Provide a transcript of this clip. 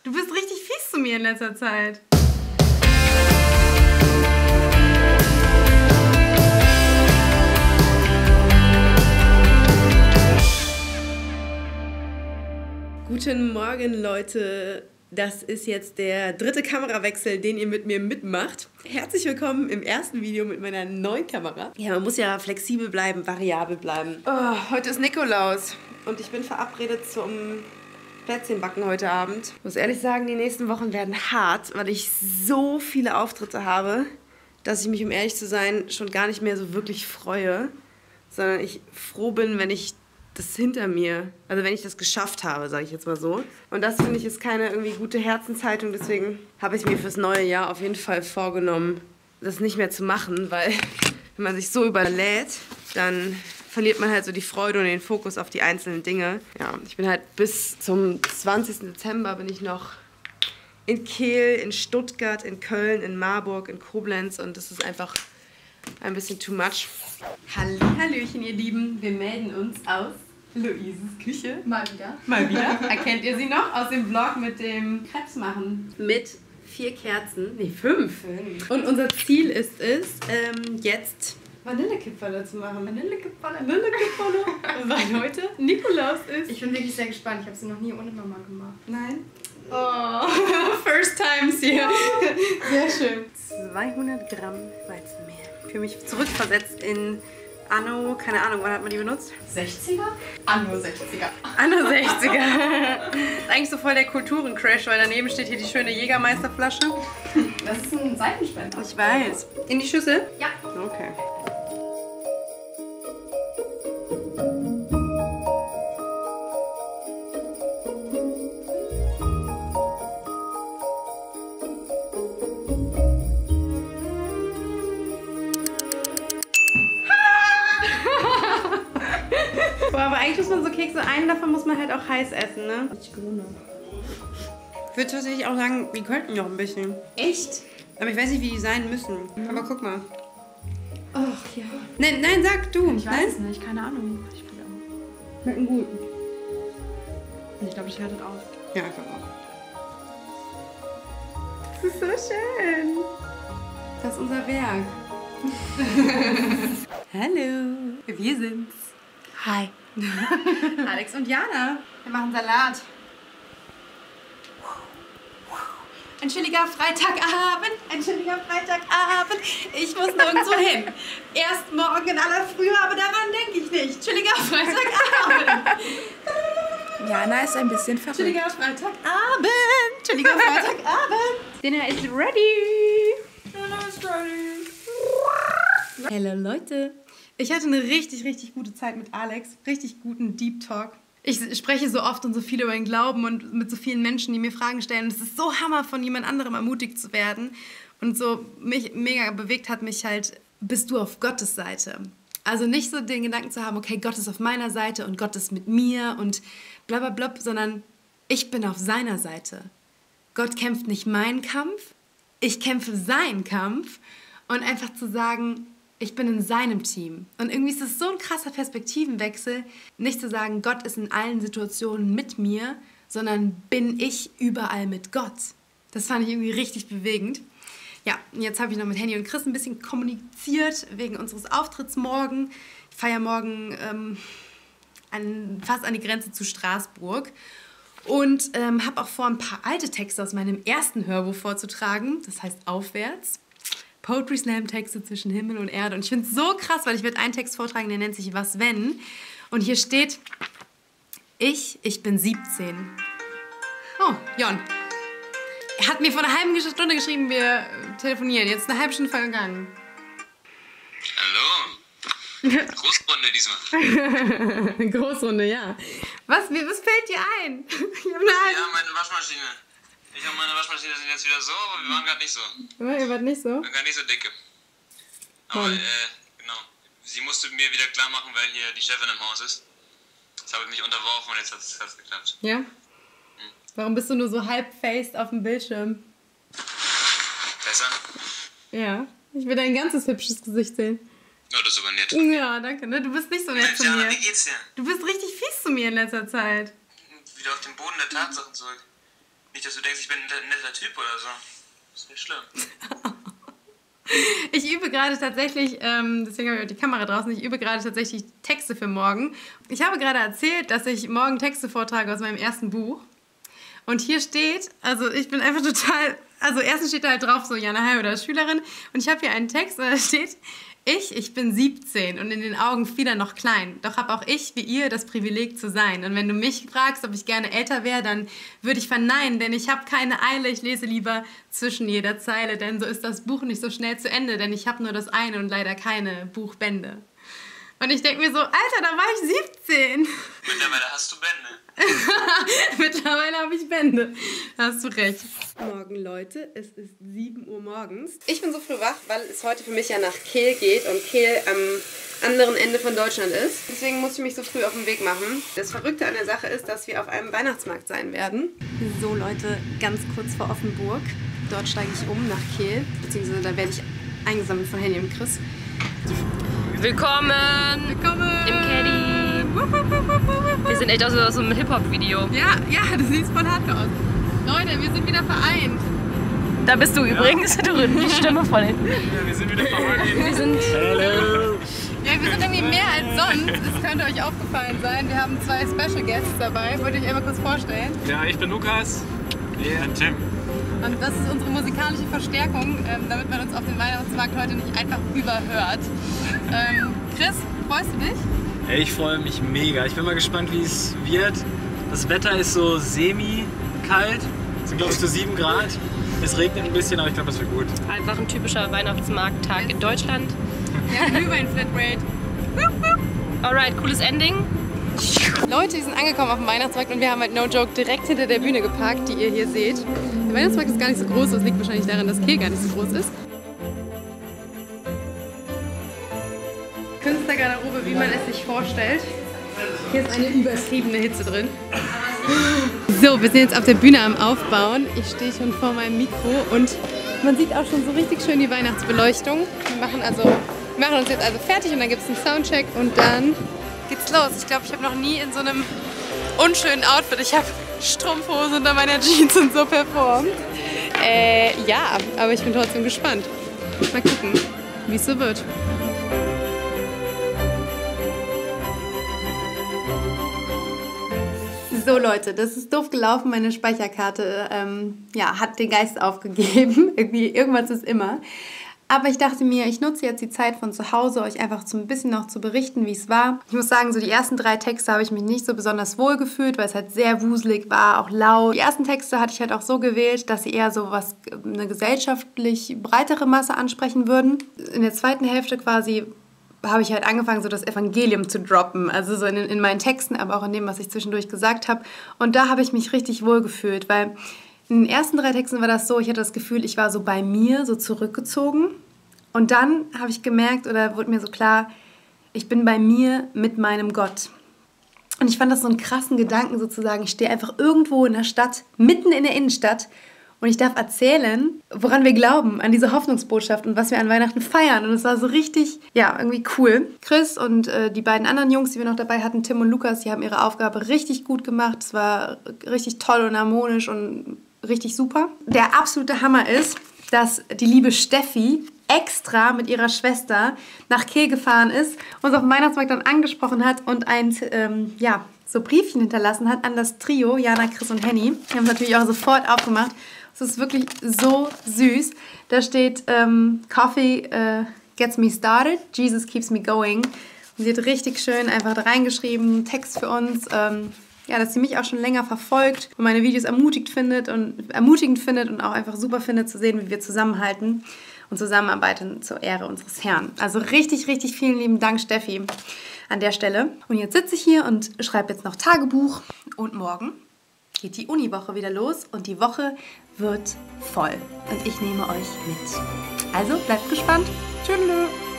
Du bist richtig fies zu mir in letzter Zeit. Guten Morgen, Leute. Das ist jetzt der 3. Kamerawechsel, den ihr mit mir mitmacht. Herzlich willkommen im ersten Video mit meiner neuen Kamera. Ja, man muss ja flexibel bleiben, variabel bleiben. Oh, heute ist Nikolaus und ich bin verabredet zum Plätzchenbacken heute Abend. Ich muss ehrlich sagen, die nächsten Wochen werden hart, weil ich so viele Auftritte habe, dass ich mich, um ehrlich zu sein, schon gar nicht mehr so wirklich freue, sondern ich froh bin, wenn ich das hinter mir, also wenn ich das geschafft habe, sage ich jetzt mal so. Und das, finde ich, ist keine irgendwie gute Herzenshaltung, deswegen habe ich mir fürs neue Jahr auf jeden Fall vorgenommen, das nicht mehr zu machen, weil wenn man sich so überlädt, dann verliert man halt so die Freude und den Fokus auf die einzelnen Dinge. Ja, ich bin halt bis zum 20. Dezember bin ich noch in Kehl, in Stuttgart, in Köln, in Marburg, in Koblenz und das ist einfach ein bisschen too much. Hallöchen, ihr Lieben. Wir melden uns aus Luises Küche. Mal wieder. Mal wieder. Erkennt ihr sie noch aus dem Vlog mit dem Krebs machen? Mit 4 Kerzen. Nee, 5. Und unser Ziel ist es, jetzt Vanillekipferle zu machen. Vanillekipferle. Weil heute Nikolaus ist. Ich bin wirklich sehr gespannt. Ich habe sie noch nie ohne Mama gemacht. Nein? Oh, first times hier. Sehr schön. 200 Gramm Weizenmehl. Ich fühle mich zurückversetzt in Anno, keine Ahnung, wann hat man die benutzt? 60er? Anno 60er. Anno 60er. Das ist eigentlich so voll der Kulturencrash, weil daneben steht hier die schöne Jägermeisterflasche. Das ist ein Seifenspender. Ich weiß. In die Schüssel? Ja. Okay. Boah, aber eigentlich muss man so Kekse, einen davon muss man halt auch heiß essen, ne? Ich würde tatsächlich auch sagen, die könnten noch ein bisschen. Echt? Aber ich weiß nicht, wie die sein müssen. Aber guck mal. Ach ja. Nein, sag du. Ich weiß es nicht, keine Ahnung. Ich probiere auch. Schmecken gut. Ich glaube, ich höre das aus. Ja, ich glaube auch. Das ist so schön. Das ist unser Werk. Hallo, wir sind's. Hi. Alex und Jana. Wir machen Salat. Ein chilliger Freitagabend, ich muss nirgendwo hin. Erst morgen in aller Frühe, aber daran denke ich nicht. Chilliger Freitagabend. Jana ist ein bisschen verrückt. Chilliger Freitagabend. Dinner is ready. Hello Leute. Ich hatte eine richtig gute Zeit mit Alex. Richtig guten Deep Talk. Ich spreche so oft und so viel über den Glauben und mit so vielen Menschen, die mir Fragen stellen. Und es ist so Hammer, von jemand anderem ermutigt zu werden. Und so mich mega bewegt hat mich halt, bist du auf Gottes Seite? Also nicht so den Gedanken zu haben, okay, Gott ist auf meiner Seite und Gott ist mit mir und blablabla, sondern ich bin auf seiner Seite. Gott kämpft nicht meinen Kampf, ich kämpfe seinen Kampf. Und einfach zu sagen, ich bin in seinem Team. Und irgendwie ist es so ein krasser Perspektivenwechsel, nicht zu sagen, Gott ist in allen Situationen mit mir, sondern bin ich überall mit Gott. Das fand ich irgendwie richtig bewegend. Ja, und jetzt habe ich noch mit Henny und Chris ein bisschen kommuniziert wegen unseres Auftritts morgen. Ich feiere morgen fast an die Grenze zu Straßburg. Und habe auch vor, ein paar alte Texte aus meinem ersten Hörbuch vorzutragen. Das heißt Aufwärts. Poetry Slam Texte zwischen Himmel und Erde. Und ich finde es so krass, weil ich werde einen Text vortragen, der nennt sich Was wenn? Und hier steht, ich bin 17. Oh, Jon. Er hat mir vor einer halben Stunde geschrieben, wir telefonieren. Jetzt ist eine halbe Stunde vergangen. Hallo. Großrunde diesmal. Großrunde, ja. Was fällt dir ein? Ja, meine Waschmaschine. Ich und meine Waschmaschine sind jetzt wieder so, aber wir waren gerade nicht so. Ihr wart nicht so? Wir waren gar nicht so dicke. Aber, genau. Sie musste mir wieder klar machen, weil hier die Chefin im Haus ist. Das habe ich mich unterworfen und jetzt hat es geklappt. Ja? Warum bist du nur so halb-faced auf dem Bildschirm? Besser? Ja. Ich will dein ganzes hübsches Gesicht sehen. Oh, das ist aber nett. Ja, danke. Ne? Du bist nicht so nett Mensch, zu mir. Jana, wie geht's dir? Du bist richtig fies zu mir in letzter Zeit. Wieder auf den Boden der Tatsachen zurück. Nicht, dass du denkst, ich bin ein netter Typ oder so. Das wäre schlimm. Ich übe gerade tatsächlich, deswegen habe ich auch die Kamera draußen, ich übe gerade tatsächlich Texte für morgen. Ich habe gerade erzählt, dass ich morgen Texte vortrage aus meinem ersten Buch. Und hier steht, also ich bin einfach total, also erstens steht da halt drauf so Jana Hai oder Schülerin. Und ich habe hier einen Text und da steht, ich bin 17 und in den Augen vieler noch klein. Doch habe auch ich, wie ihr, das Privileg zu sein. Und wenn du mich fragst, ob ich gerne älter wäre, dann würde ich verneinen, denn ich habe keine Eile. Ich lese lieber zwischen jeder Zeile, denn so ist das Buch nicht so schnell zu Ende, denn ich habe nur das eine und leider keine Buchbände. Und ich denke mir so, Alter, da war ich 17. Mittlerweile hast du Bände. Mittlerweile habe ich Bände. Da hast du recht. Morgen, Leute, es ist 7 Uhr morgens. Ich bin so früh wach, weil es heute für mich ja nach Kehl geht und Kehl am anderen Ende von Deutschland ist. Deswegen muss ich mich so früh auf den Weg machen. Das Verrückte an der Sache ist, dass wir auf einem Weihnachtsmarkt sein werden. So, Leute, ganz kurz vor Offenburg. Dort steige ich um nach Kehl, beziehungsweise da werde ich eingesammelt von Henny und Chris. Willkommen im Caddy. Wir sind echt aus so einem Hip-Hop-Video. Ja, du siehst voll hart aus. Leute, wir sind wieder vereint. Da bist du übrigens, die Stimme von hinten. Ja, wir sind wieder vereint. Wir sind... Hello. Ja, wir sind irgendwie mehr als sonst. Es könnte euch aufgefallen sein. Wir haben 2 Special Guests dabei. Wollt ihr euch einmal kurz vorstellen? Ja, ich bin Lukas. Ja, Tim. Und das ist unsere musikalische Verstärkung, damit man uns auf dem Weihnachtsmarkt heute nicht einfach überhört. Chris, freust du dich? Hey, ich freue mich mega. Ich bin mal gespannt, wie es wird. Das Wetter ist so semi-kalt. Es sind, glaube ich, so 7 Grad. Es regnet ein bisschen, aber ich glaube, das wird gut. Einfach ein typischer Weihnachtsmarkttag in Deutschland. Ja, Glühwein-Flatrate. Alright, cooles Ending. Leute, wir sind angekommen auf dem Weihnachtsmarkt und wir haben halt no joke direkt hinter der Bühne geparkt, die ihr hier seht. Der Weihnachtsmarkt ist gar nicht so groß, das liegt wahrscheinlich daran, dass Kehl gar nicht so groß ist. Künstlergarderobe, wie man es sich vorstellt. Hier ist eine übertriebene Hitze drin. So, wir sind jetzt auf der Bühne am Aufbauen. Ich stehe schon vor meinem Mikro und man sieht auch schon so richtig schön die Weihnachtsbeleuchtung. Wir machen uns jetzt also fertig und dann gibt es einen Soundcheck und dann geht's los. Ich glaube, ich habe noch nie in so einem unschönen Outfit, ich habe Strumpfhose unter meiner Jeans und so performt. Ja, aber ich bin trotzdem gespannt. Mal gucken, wie es so wird. So Leute, das ist doof gelaufen, meine Speicherkarte hat den Geist aufgegeben, irgendwas ist immer. Aber ich dachte mir, ich nutze jetzt die Zeit von zu Hause, euch einfach so ein bisschen noch zu berichten, wie es war. Ich muss sagen, so die ersten 3 Texte habe ich mich nicht so besonders wohl gefühlt, weil es halt sehr wuselig war, auch laut. Die ersten Texte hatte ich halt auch so gewählt, dass sie eher so eine gesellschaftlich breitere Masse ansprechen würden. In der zweiten Hälfte quasi habe ich halt angefangen, so das Evangelium zu droppen. Also so in meinen Texten, aber auch in dem, was ich zwischendurch gesagt habe. Und da habe ich mich richtig wohl gefühlt, weil in den ersten 3 Texten war das so, ich hatte das Gefühl, ich war so bei mir, so zurückgezogen. Und dann habe ich gemerkt, oder wurde mir so klar, ich bin bei mir mit meinem Gott. Und ich fand das so einen krassen Gedanken sozusagen. Ich stehe einfach irgendwo in der Stadt, mitten in der Innenstadt, und ich darf erzählen, woran wir glauben, an diese Hoffnungsbotschaft und was wir an Weihnachten feiern. Und es war so richtig, ja, irgendwie cool. Chris und die beiden anderen Jungs, die wir noch dabei hatten, Tim und Lukas, die haben ihre Aufgabe richtig gut gemacht. Es war richtig toll und harmonisch und richtig super. Der absolute Hammer ist, dass die liebe Steffi extra mit ihrer Schwester nach Kehl gefahren ist, uns auf dem Weihnachtsmarkt dann angesprochen hat und ein so Briefchen hinterlassen hat an das Trio, Jana, Chris und Henny. Die haben es natürlich auch sofort aufgemacht. Es ist wirklich so süß. Da steht, Coffee gets me started, Jesus keeps me going. Und sie hat richtig schön einfach da reingeschrieben, Text für uns, dass sie mich auch schon länger verfolgt und meine Videos ermutigend findet und auch einfach super findet zu sehen, wie wir zusammenhalten und zusammenarbeiten zur Ehre unseres Herrn. Also richtig, richtig vielen lieben Dank, Steffi, an der Stelle. Und jetzt sitze ich hier und schreibe jetzt noch Tagebuch und morgen geht die Uniwoche wieder los und die Woche wird voll. Und ich nehme euch mit. Also bleibt gespannt. Tschüss.